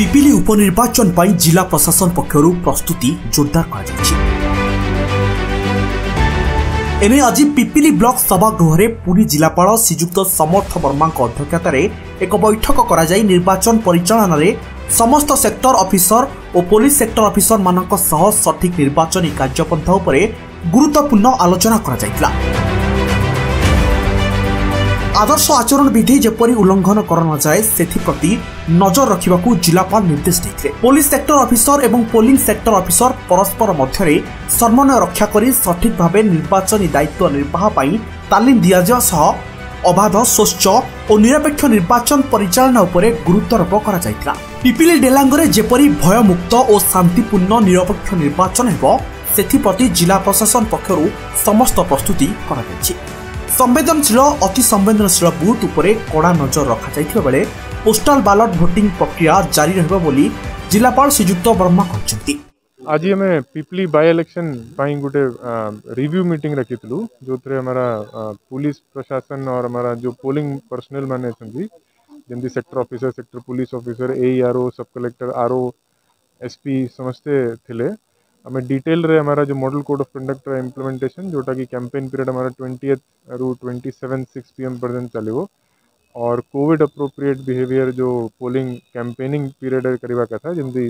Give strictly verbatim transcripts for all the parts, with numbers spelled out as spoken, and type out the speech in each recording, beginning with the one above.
पिपिली उपनिर्वाचन पर जिला प्रशासन पक्षर प्रस्तुति जोरदार कर एने आज पिपिली ब्लॉक सभागृह में पुरी जिलापाल श्रीजुक्त समर्थ वर्मा अध्यक्षतार एक बैठक कर निर्वाचन परिचालन में समस्त सेक्टर ऑफिसर और पुलिस सेक्टर ऑफिसर मानक सह सठिक निर्वाचन कार्यपंथा उपरे गुरुत्वपूर्ण आलोचना करा आदर्श आचरण विधि जेपरी उल्लंघन कर न जाए सेथिप्रति नजर रखिबाकू जिलापाल निर्देश देते। पुलिस सेक्टर ऑफिसर एवं पोलिंग सेक्टर ऑफिसर परस्पर मध्य समन्वय रक्षा करी सठिक भावे निर्वाचन दायित्व निर्वाह पई तालीम दिया जा सह अबाध स्वच्छ और निरपेक्ष निर्वाचन परिचालना उपरे गुरुत्वारोप करा जायतिला। पिपिली डेलांगरे जेपरी भयमुक्त और शांतिपूर्ण निरपेक्ष निर्वाचन हेबो सेथिप्रति जिला प्रशासन पक्षरु समस्त प्रस्तुति करा जायछि। संवेदनशील अति संवेदनशील बूथ उपरे कड़ा नजर रखा जायथिबा बेले पोस्टाल बैलेट वोटिंग प्रक्रिया जारी रहबो बोली जिलापाल श्रीजुक्त वर्मा कहचंती। आज हमें पिपली बाय इलेक्शन पाई गोटे रिव्यू मीटिंग रखीलु जो हमारा पुलिस प्रशासन और हमारा जो पोलिंग पर्सनल माने अछंती जेंती sector officer sector police officer A R O सब कलेक्टर आर ओ एसपी समस्ते थिले आम डिटेल रे हमारा जो model code of conduct implementation जोटा कि कैंपेन पीरियड हमारा ट्वेंटी रु twenty seven six P M पर्यंत चलो और कोविड अप्रोप्रिएट बिहेवियर जो पोलिंग कैंपेनिंग पीरियड करवा कथा जमी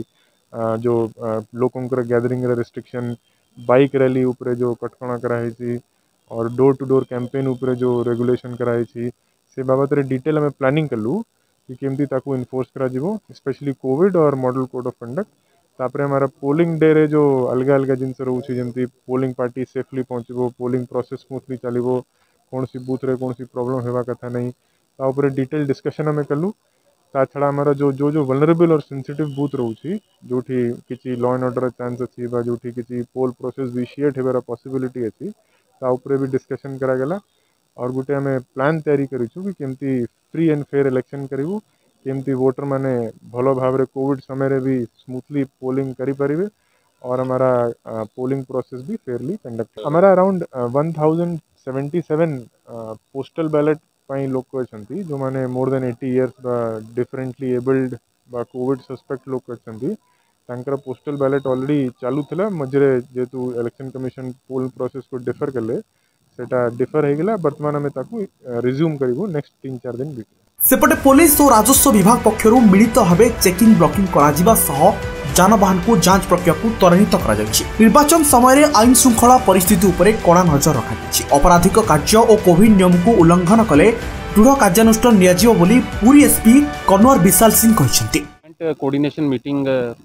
जो लोकों गैदरिंग रेस्ट्रिक्शन बाइक रैली उपरे जो कटकणा कराई और डोर टू डोर कैंपेन उपरे जो रेगुलेशन कराई से बाबत रे डिटेल हमें प्लानिंग कलु कि केमती ताकू इनफोर्स करा जिवो स्पेशली कोविड और मॉडल कोड ऑफ कंडक्ट तापर हमारा पोलिंग डे रे जो अलग अलग जिनस रोचे जमी पोलिंग पार्टी सेफली पहुँचो पोलिंग प्रोसेस स्मूथली चलो कौन सी बूथ रे कौन सी प्रॉब्लम होगा कथा नहीं तापर डिटेल डिस्कशन हमें कलु। ता छड़ा हमारा जो जो जो वल्नरेबल और सेंसिटिव बूथ रोचे जो किसी लॉ एंड ऑर्डर चांस अच्छी जो किसी पोल प्रोसेस विशिएट होबार पॉसिबिलिटी अच्छी ता उपरे भी डिस्कशन करा गला और गोटे आम प्लान तैयारी करूँ कि केमती फ्री एंड फेयर इलेक्शन करूँ केमती वोटर माने भलो भाव रे कोविड समय भी स्मूथली पोलिंग करी परिवे और हमारा पोलिंग प्रोसेस भी फेयरली कंडक्ट हमारा around one thousand seventy seven postal ballot पाई लोक अच्छी जो माने more than eighty years differently abled बा कोविड सस्पेक्ट लोक अच्छी तांकर पोस्टल बैलेट ऑलरेडी चालू थिला मझे जेतु इलेक्शन कमिशन पोल प्रोसेस को डिफर कले सेटा डिफर हो गला वर्तमान में ताकू रिज्यूम करिवो नेक्स्ट तीन चार दिन भी सेपटे पुलिस और राजस्व विभाग पक्षर मिलित भाव चेकिंग ब्लॉकिंग करा सह जानवाहन को जांच प्रक्रिया को त्वरान्वित करा जायछि। निर्वाचन समय आईन श्रृंखला परिस्थिति उपरे कड़ा नजर रखाଯାଇଛି। अपराधिक कार्य और कोविड नियम को उल्लंघन कले दृढ़ कार्यानुष्ठान नियाजियो बोली पुरी एसपी कन्वर विशाल सिंह कहछन्ति। कोऑर्डिनेशन मीटिंग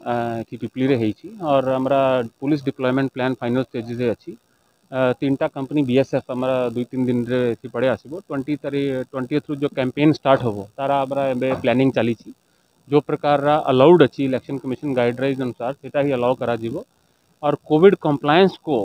पिपली रे हेछि और हमरा police deployment plan final stage रे अछि। तीन टा कंपनी बीएसएफ हमारा दुई तीन दिन रे थी पड़े आसो ट्वेंटी तारीख ट्वेंटी थ्रू जो कैंपेन स्टार्ट हो तारा हमारा प्लानिंग चली जो प्रकार अलाउड अच्छी इलेक्शन कमिशन गाइडलाइंस अनुसार सेटा ही अलाउ करा जीवो और कोविड कंप्लायंस को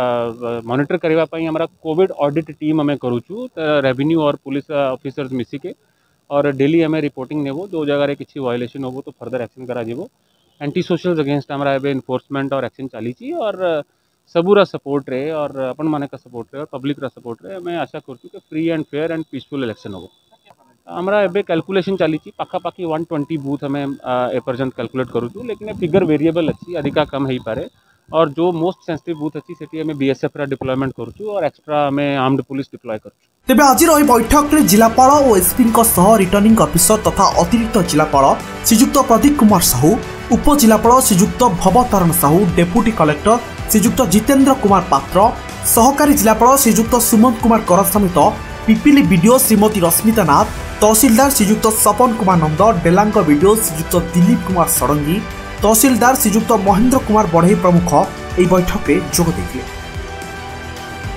मॉनिटर करबा पई हमारा कोविड ऑडिट टीम हमें करूचु रेवेन्यू और पुलिस ऑफिसर्स मिसिके और डेली हमें रिपोर्टिंग नेबो जो जगह रे किसी वायलेशन होबो तो फर्दर एक्शन करा जीवो। एंटी सोशल अगेंस्ट हमारा एनफोर्समेंट और एक्शन चली और सबूरा सपोर्ट रे और अपन माने का सपोर्ट रे और पब्लिक रा सपोर्ट रे मैं आशा करछु कि free and fair and peaceful election होबो। हमरा एबे कैलकुलेशन चली पाखा पाखी वन ट्वेंटी बूथ हमें ए पर्यंत कैलकुलेट करूछु लेकिन फिगर वेरिएबल अच्छी अधिका कम है पारे और जो मोस्ट सेंसिटिव बूथ अच्छी सेठी हमें बीएसएफ रा डिप्लॉयमेंट करूछु और एक्स्ट्रा हमें आर्म्ड पुलिस डिप्लॉय करूछु। तेबे आज रही बैठक में जिलापाल और एसपी सह रिटर्निंग ऑफिसर तथा अतिरिक्त जिलापाल श्रीजुक्त प्रदीप कुमार साहू उप जिलापाल श्रीजुक्त भवतारण साहू डेप्यूटी कलेक्टर श्रीजुक्त जितेंद्र कुमार पात्र सहकारी जिलापाल श्रीजुक्त सुमंत कुमार कर समेत पिपिली बीडीओ श्रीमती रश्मिता नाथ तहसीलदार श्रीजुक्त सपन कुमार नंद डेलांग बीडीओ श्रीजुक्त दिलीप कुमार षडंगी तहसीलदार श्रीजुक्त महेंद्र कुमार बढ़ई प्रमुख यह बैठक में जोग देथिले।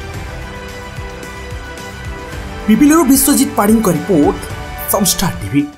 Pipili Biswajit Padhi report Samastar TV.